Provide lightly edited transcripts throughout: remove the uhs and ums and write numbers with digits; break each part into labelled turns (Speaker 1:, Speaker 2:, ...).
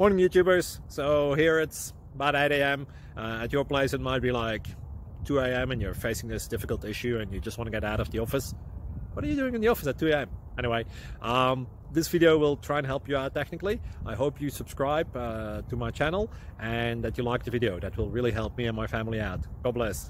Speaker 1: Morning YouTubers. So here it's about 8 a.m. At your place it might be like 2 a.m. and you're facing this difficult issue and you just want to get out of the office. What are you doing in the office at 2 a.m.? Anyway, this video will try and help you out technically. I hope you subscribe to my channel and that you like the video. That will really help me and my family out. God bless.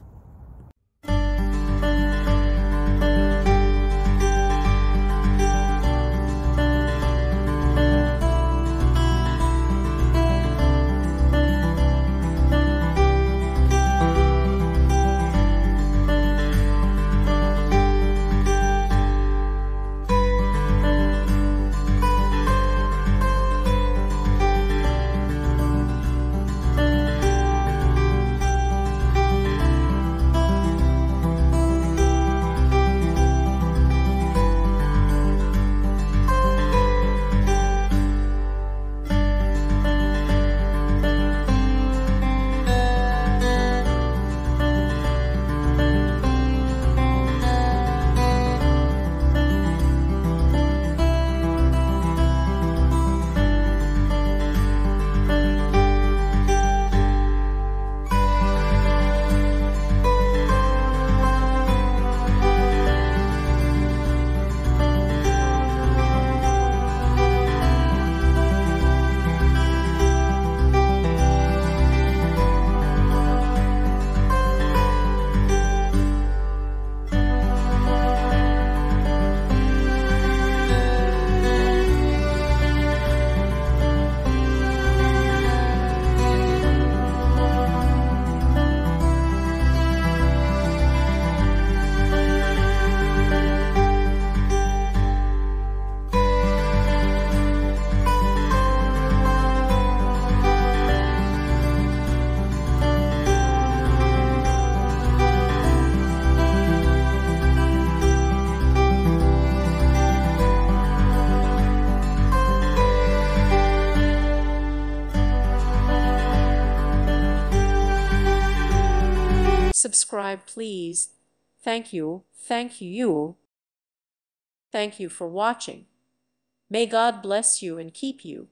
Speaker 2: Subscribe, please. Thank you. Thank you. Thank you for watching. May God bless you and keep you.